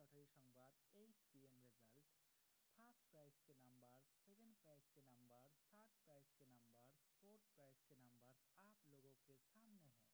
Lottery Sambad 8 PM result. First prize के numbers, second prize के numbers, third prize के numbers, fourth prize के numbers आप लोगों के सामने हैं।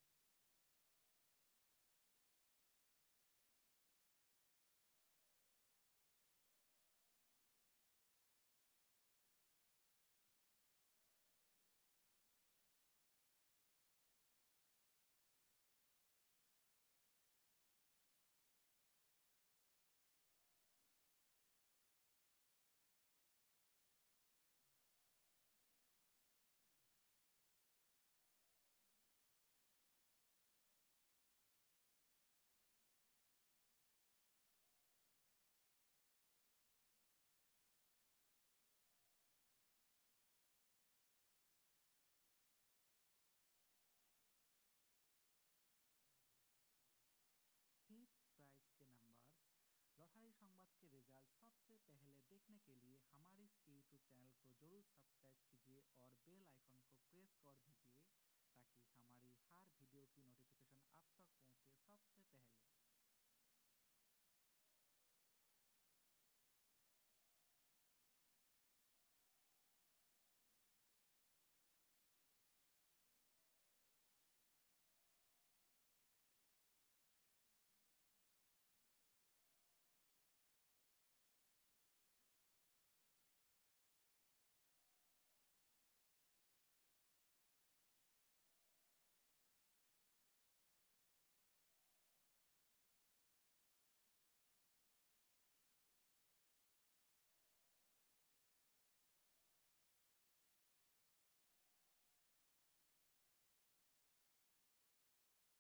फिफ्थ प्राइज के नंबर्स। लॉटरी संवाद के रिजल्ट सबसे पहले देखने के लिए हमारे इस यूट्यूब चैनल को जरूर सब्सक्राइब कीजिए और बेल आइकन को प्रेस कर दीजिए ताकि हमारी हर वीडियो की नोटिफिकेशन आप तक